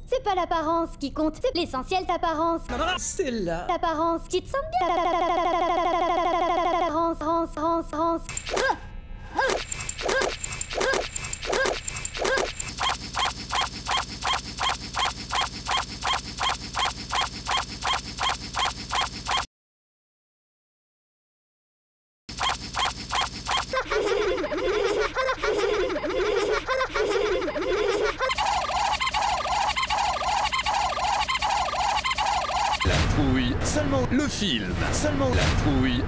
C'est pas l'apparence qui compte, c'est l'essentiel d'apparence. Non, c'est là. L'apparence qui te semble bien. Rance. La Trouille, seulement le film, seulement La Trouille.